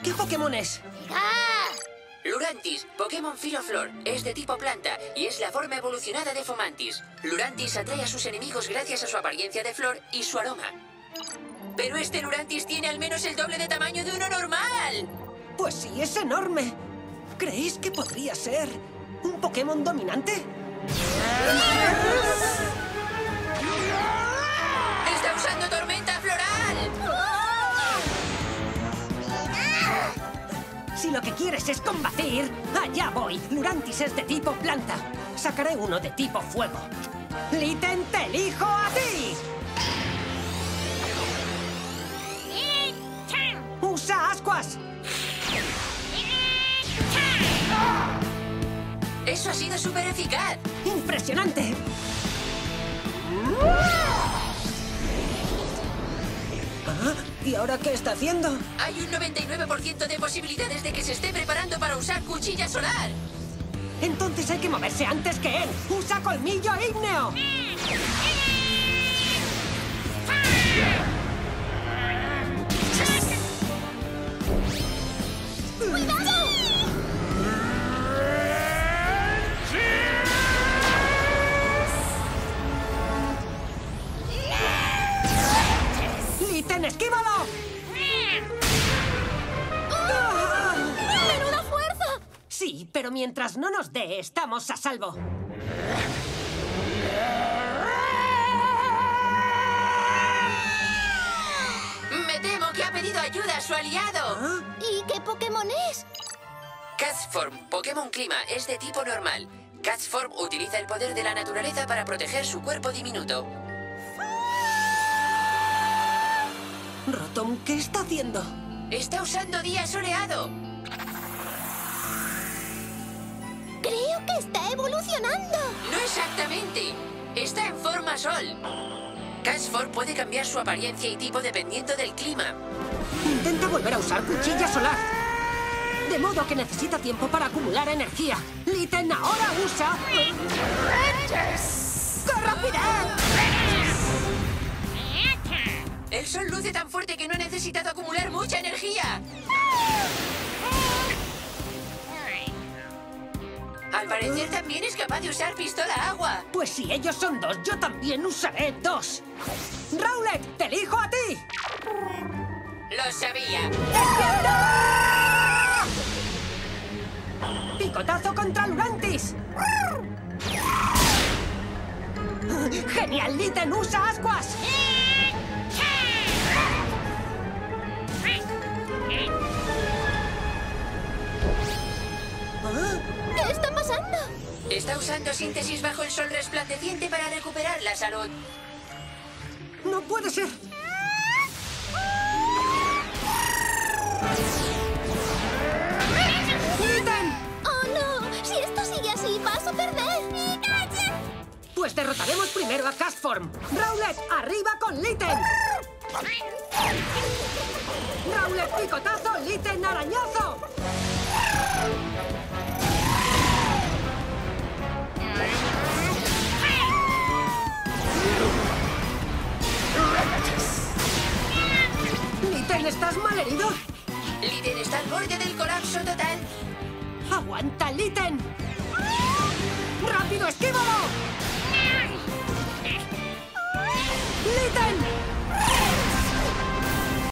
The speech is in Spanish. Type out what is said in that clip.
¿Qué Pokémon es? ¡Ah! Lurantis, Pokémon Filoflor. Es de tipo planta y es la forma evolucionada de Fomantis. Lurantis atrae a sus enemigos gracias a su apariencia de flor y su aroma. Pero este Lurantis tiene al menos el doble de tamaño de uno normal. Pues sí, es enorme. ¿Creéis que podría ser un Pokémon dominante? ¡Está usando tormenta floral! Si lo que quieres es combatir, allá voy. Lurantis es de tipo planta. Sacaré uno de tipo fuego. Litten, te elijo a ti. ¡Usa ascuas! ¡Eso ha sido súper eficaz! ¡Impresionante! ¿Ah? ¿Y ahora qué está haciendo? Hay un 99% de posibilidades de que se esté preparando para usar cuchilla solar. Entonces hay que moverse antes que él. ¡Usa colmillo ígneo! ¡Cuidado! ¡Litten, esquívalo! ¡Menuda fuerza! Sí, pero mientras no nos dé, estamos a salvo. Me temo que ha pedido ayuda a su aliado. ¿Ah? ¿Y qué Pokémon es? Castform, Pokémon Clima, es de tipo normal. Castform utiliza el poder de la naturaleza para proteger su cuerpo diminuto. Rotom, ¿qué está haciendo? Está usando día soleado. Creo que está evolucionando. No exactamente. Está en forma sol. Castform puede cambiar su apariencia y tipo dependiendo del clima. Intenta volver a usar cuchilla solar. De modo que necesita tiempo para acumular energía. Litten ahora usa... ¡Qué rapidez! El sol luce tan fuerte que no ha necesitado acumular mucha energía. Al parecer también es capaz de usar pistola agua. Pues si ellos son dos, yo también usaré dos. ¡Rowlet, te elijo a ti! Lo sabía. ¡Picotazo contra Lurantis! ¡Genial, Litten! ¡Usa ascuas! ¿Ah? ¿Qué está pasando? Está usando síntesis bajo el sol resplandeciente para recuperar la salud. ¡No puede ser! ¡Litten! ¡Oh, no! Si esto sigue así, vas a perder. Pues derrotaremos primero a Castform. ¡Rowlet, arriba con Litten! ¡Rowlet, picotazo! ¡Litten, arañazo! ¡Litten, estás malherido! Litten está al borde del colapso total. ¡Aguanta, Litten! ¡Rápido, esquívalo! ¡Litten!